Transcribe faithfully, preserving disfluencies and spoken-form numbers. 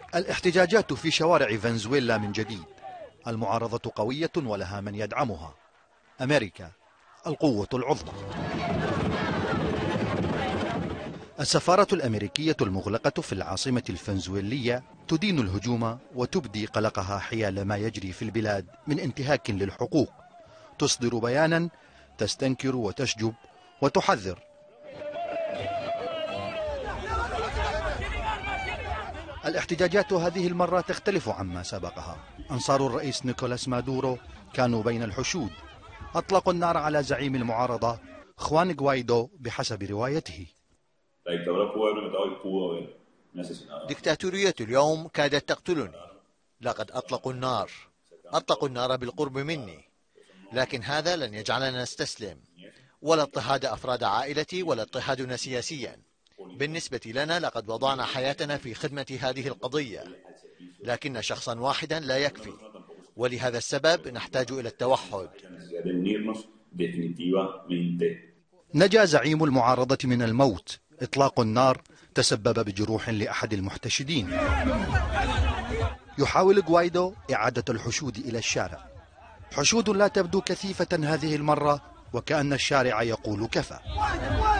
الاحتجاجات في شوارع فنزويلا من جديد. المعارضة قوية ولها من يدعمها، أمريكا القوة العظمى. السفارة الأمريكية المغلقة في العاصمة الفنزويلية تدين الهجوم وتبدي قلقها حيال ما يجري في البلاد من انتهاك للحقوق. تصدر بيانا تستنكر وتشجب وتحذر. الاحتجاجات هذه المرة تختلف عما سبقها. أنصار الرئيس نيكولاس مادورو كانوا بين الحشود، أطلقوا النار على زعيم المعارضة خوان غوايدو بحسب روايته. ديكتاتورية اليوم كادت تقتلني. لقد أطلقوا النار أطلقوا النار بالقرب مني، لكن هذا لن يجعلنا نستسلم، ولا اضطهاد أفراد عائلتي ولا اضطهادنا سياسيا. بالنسبة لنا لقد وضعنا حياتنا في خدمة هذه القضية، لكن شخصا واحدا لا يكفي، ولهذا السبب نحتاج إلى التوحد. نجا زعيم المعارضة من الموت. إطلاق النار تسبب بجروح لأحد المحتشدين. يحاول غوايدو إعادة الحشود إلى الشارع. حشود لا تبدو كثيفة هذه المرة، وكأن الشارع يقول كفى.